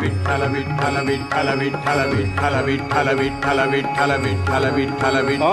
विठ्ठल विठ्ठल विठ्ठल विठ्ठल विठ्ठल विठ्ठल विठ्ठल विठ्ठल विठ्ठल विठ्ठल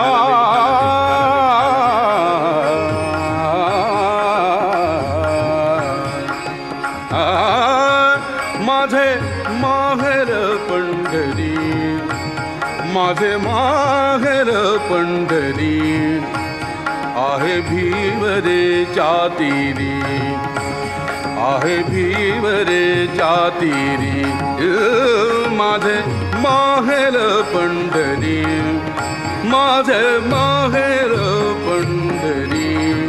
माझे माहेर पंढरी, माझे माहेर पंढरी, आहे भीवरेच्या तीरी, आहे भीवरेच्या तीरी, माझे माहेर पंढरी, माझे माहेर पंढरी.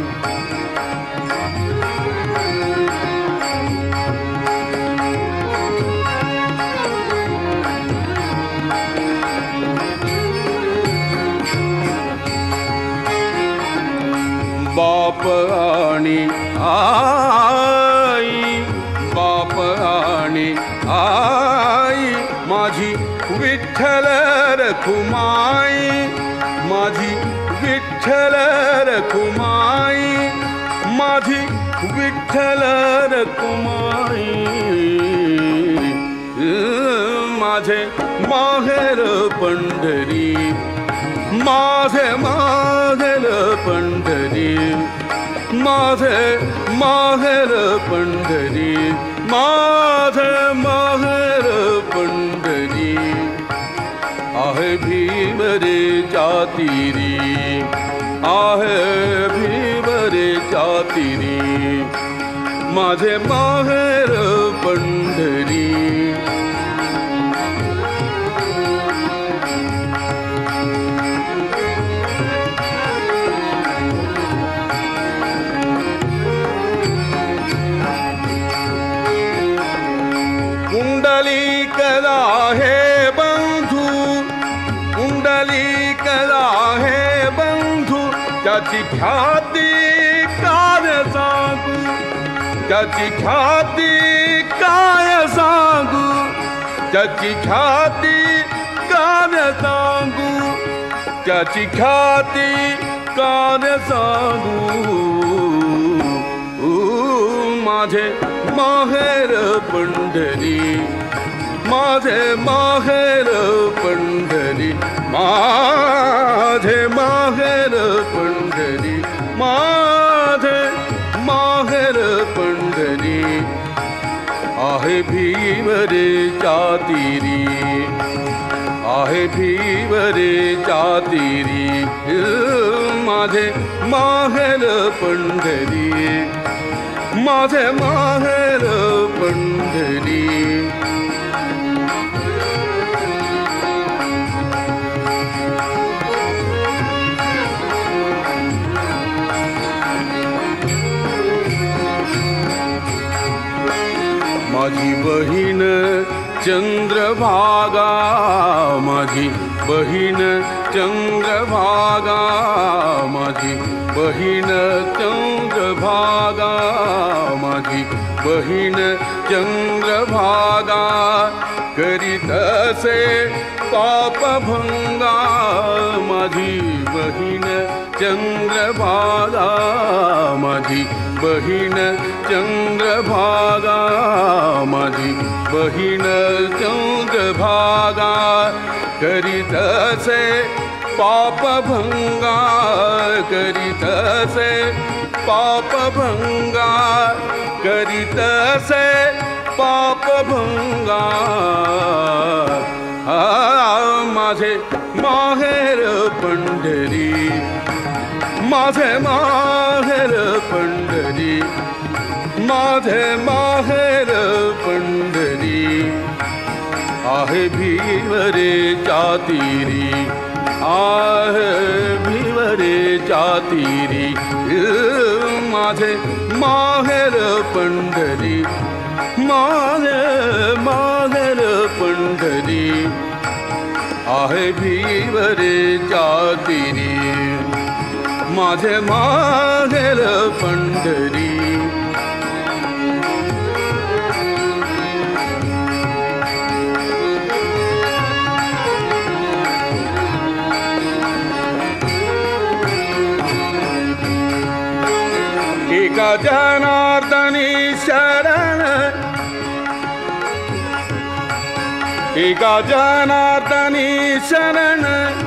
बाप आणि आई, बाप आणि आई, माझी विठ्ठल रखुमाई, माझी विठ्ठल रखुमाई, माझी विठ्ठल रखुमाई, माझे माहेर पंढरी, माझे माहेर पंढरी, माझे माहेर पंढरी, माझे माहेर पंढरी, आहे भीवरेच्या तीरी, आहे भीवरेच्या तीरी, माझे माहेर पंढरी. कुंडलिक आहे बंधू, कुंडलिक आहे बंधू, त्याची ख्याती काय सांगू, त्याची ख्याती काय सांगू, त्याची ख्याती काय सांगू, त्याची ख्याती काय सांगू. माझे माहेर पंढरी, माझे माहेर पंढरी, माझे माहेर पंढरी, माझे माहेर पंढरी, आहे भीवरेच्या तीरी, आहे भीवरेच्या तीरी, माझे माहेर पंढरी, माझे माहेर पंढरी. माझी बहीण चंद्रभागा, माझी बहीण चंद्रभागा, माझी बहीण चंद्रभागा, माझी बहीण चंद्रभागा, करीत असे पापभंगा, माझी बहीण चंद्रभागा, माझी बहीण चंद्रभागा, माझी बहीण चंद्रभागा, करीत असे पापभंगा, करीत असे पापभंगा, करीत असे पापभंगा. माझे माहेर पंढरी, माझे माहेर पंढरी, माझे माहेर पंढरी, आहे भीवरेच्या तीरी, आहे भीवरेच्या तीरी, माझे माहेर पंढरी, माझे माहेर पंढरी, आहे भीवरेच्या तीरी, माझे माहेर पंढरी. एका जनार्दनी शरण, एका जनार्दनी शरण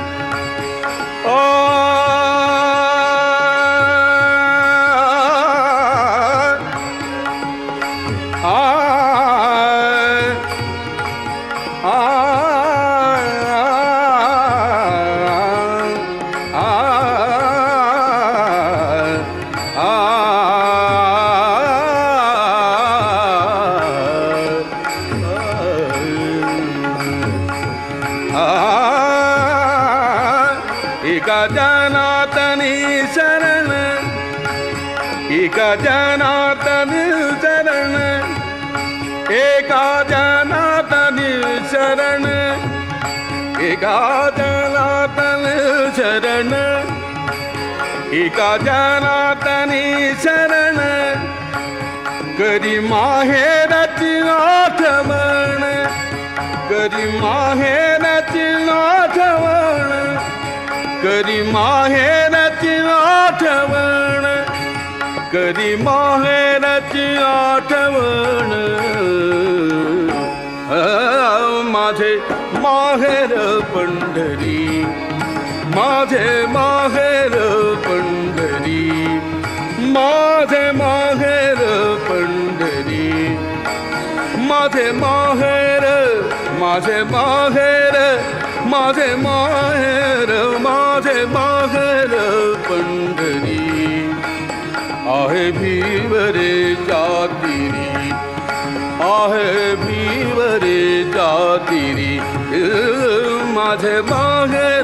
एका जनार्दनी शरण एका जनार्दनी शरण एका जनार्दनी शरण एका जनार्दनी शरण एका जनार्दनी शरण कधी माहेरची आठवण कधी माहेरची आठवण कधी माहेरची आठवण कधी माहेरची आठवण माझे माहेर पंढरी माझे माहेर पंढरी माझे माहेर पंढरी माझे माहेर माझे माहेर माझे माहेर माझे माहेर पंढरी आहे भीवरे जातिरी आहे भीवरे जातिरी माझे माहेर